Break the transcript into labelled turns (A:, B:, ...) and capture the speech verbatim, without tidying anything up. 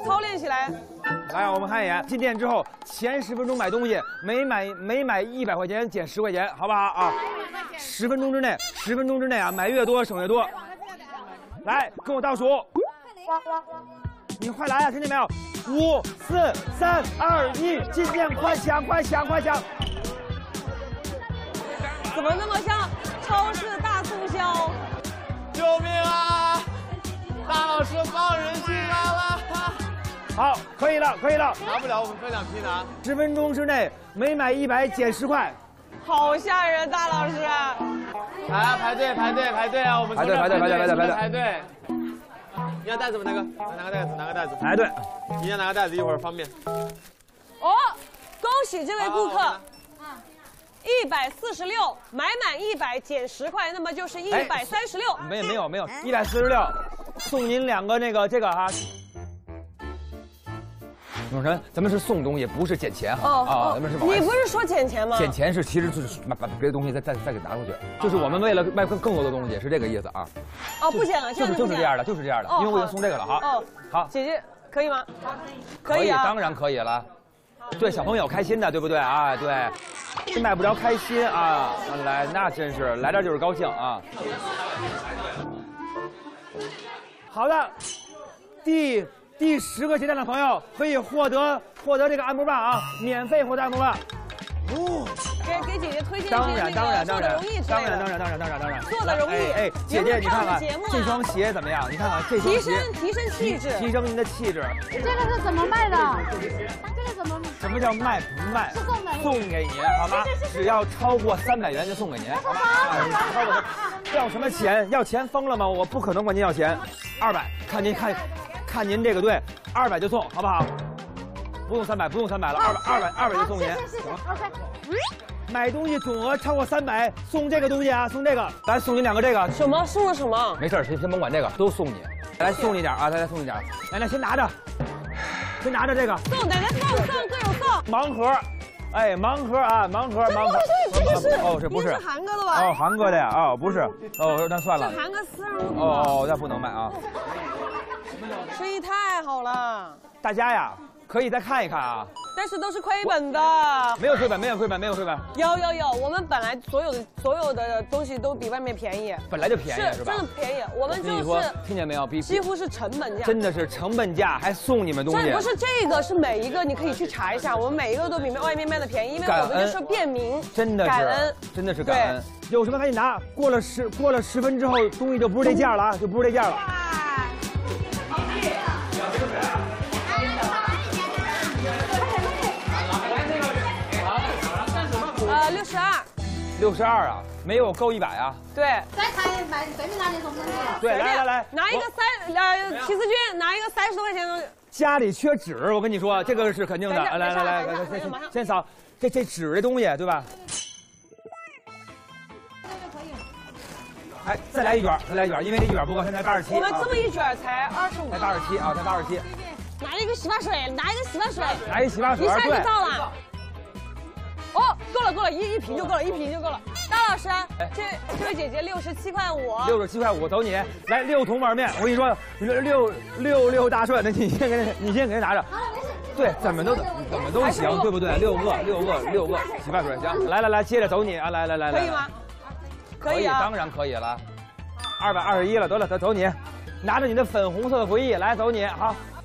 A: 操练起来。
B: 来，我们看一眼，进店之后前十分钟买东西，每买每买一百块钱减十块钱，好不好啊？十分钟之内，十分钟之内啊，买越多省越多。来，跟我倒数。你快来啊，听见没有？五、四、三、二、一，进店快抢，快抢，快抢！
A: 怎么那么像超市大促销？
C: 救命啊！大老师帮人进来了。
B: 好，可以了，可以了。
C: 拿不了，我们分两批拿。
B: 十分钟之内每买一百减十块。
A: 好吓人，大老师！
C: 来，排队，排队，排队啊！我们
B: 排队，排队，排队，排队，排队，
C: 排队。你要袋子吗？那个，拿个袋子，拿个袋子。
B: 排队。
C: 你先拿个袋子，一会儿方便。
A: 哦，恭喜这位顾客。一百四十六，买满一百减十块，那么就是一百三十六。
B: 没有没有没有，一百四十六，送您两个那个这个哈。永晨，咱们是送东西，不是捡钱哈。
A: 哦
B: 啊，咱们是往外。
A: 你不是说捡钱吗？
B: 捡钱是其实就是把把别的东西再再再给拿出去，就是我们为了卖更更多的东西，是这个意思啊。
A: 哦，不捡了，
B: 就是就是这样的，就是这样的，因为我已经送这个了哈。
A: 哦，
B: 好，
A: 姐姐可以吗？
B: 可以，当然可以了。对小朋友开心的，对不对啊？对，卖不着开心啊！来，那真是来这就是高兴啊。好的，第第十个结账的朋友可以获得获得这个按摩棒啊，免费获得按摩棒。
A: 哦，给给姐姐推荐一些
B: 当然当然当然
A: 容易
B: 当然当然当然当然当然
A: 做的容易。
B: 哎，姐姐你看看这双鞋怎么样？你看看这双鞋，
A: 提升提升气质，
B: 提升您的气质。
D: 这个是怎么卖的？这个怎么？
B: 什么叫卖不卖？
D: 是送的，
B: 送给您，好吗？只要超过三百元就送给您，好吗？超过要什么钱？要钱疯了吗？我不可能管您要钱，二百，看您看，看您这个队，二百就送，好不好？不用三百，不用三百了，二百二百二百就送您。
D: 谢谢谢谢 ，OK。
B: 买东西总额超过三百，送这个东西啊，送这个，来送你两个这个。
A: 什么？送了什么？
B: 没事，先先甭管这个，都送你。来送你点啊，来来送你点，来来先拿着，先拿着这个。
A: 送，奶奶送送各种送。
B: 盲盒，哎，盲盒啊，盲盒，盲盒。
A: 这个是
B: 哦，这不是
A: 韩哥的吧？
B: 哦，韩哥的呀，哦，不是，哦，那算了。
A: 这韩哥私人物
B: 哦，那不能卖啊。
A: 生意太好了。
B: 大家呀，可以再看一看啊。
A: 但是都是亏本的。
B: 没有亏本，没有亏本，没有亏本。
A: 有有有，我们本来所有的所有的东西都比外面便宜。
B: 本来就便宜是吧？
A: 真的便宜，我们就是
B: 听见没有？比
A: 几乎是成本价。
B: 真的是成本价，还送你们东西。
A: 这不是这个，是每一个你可以去查一下，我们每一个都比外面卖的便宜，因为我们就是便民。
B: 真的是
A: 感恩，
B: 真的是感恩。有什么赶紧拿，过了十过了十分之后，东西就不是这价了啊，就不是这价了。
A: 呃，六十二，
B: 六十二啊，没有够一百啊。
A: 对。
D: 再看买随便拿点什么东西。
B: 对，来来来，
A: 拿一个三呃，齐思君拿一个三十多块钱的东西。
B: 家里缺纸，我跟你说，这个是肯定的。来来来来，先先先扫，这这纸这东西对吧？哎，再来一卷，再来一卷，因为这一卷不够，现在八十七。
A: 我们这么一卷才二十五。
B: 才八十七啊，才八十七。
A: 拿一个洗发水，拿一个洗发水，
B: 拿一洗发水，
A: 一下就到了。哦，够了够了，一一瓶就够了，一瓶就够了。大老师，这这位姐姐六十七块五。
B: 六十七块五，走你来六桶碗面。我跟你说，六六六大顺，那你先给你先给他拿着。对，怎么都怎么都行，对不对？六个六个六个洗发水，行，来来来，接着走你啊，来来来来。
A: 可以吗？
B: 可以，当然可以了。二百二十一了，得了，得走你，拿着你的粉红色的回忆来，走你，好。